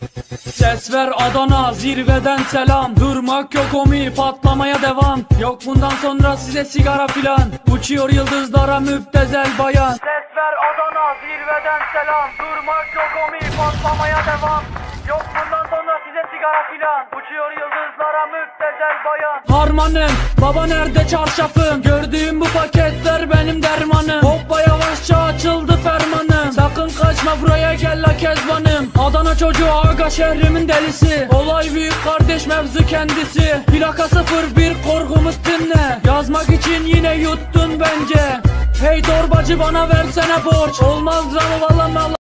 Ses ver Adana, zirveden selam. Durmak yok omi, patlamaya devam. Yok bundan sonra size sigara filan. Uçuyor yıldızlara müptezel bayan. Ses ver Adana, zirveden selam. Durmak yok omi, patlamaya devam. Yok bundan sonra size sigara filan. Uçuyor yıldızlara müptezel bayan. Harmanım, baba nerede çarşafım? Gördüğüm bu paketler benim dermanım. Hoppa yavaşça açıldı fermanım. Sakın kaçma buraya gel la kezbanım. Adana çocuğu aga şehrimin delisi. Olay büyük kardeş mevzu kendisi. Plaka 01 korkumuz dinle. Yazmak için yine yuttun bence. Hey torbacı bana versene borç. Olmaz ama vallahi